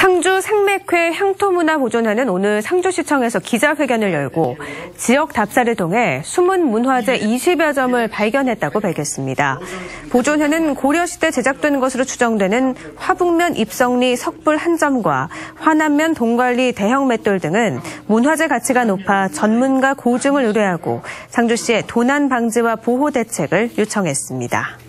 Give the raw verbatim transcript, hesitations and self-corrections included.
상주 생맥회 향토문화보존회는 오늘 상주시청에서 기자회견을 열고 지역 답사를 통해 숨은 문화재 이십여 점을 발견했다고 밝혔습니다. 보존회는 고려시대 제작된 것으로 추정되는 화북면 입성리 석불 한 점과 화남면 동관리 대형 맷돌 등은 문화재 가치가 높아 전문가 고증을 의뢰하고 상주시에 도난 방지와 보호 대책을 요청했습니다.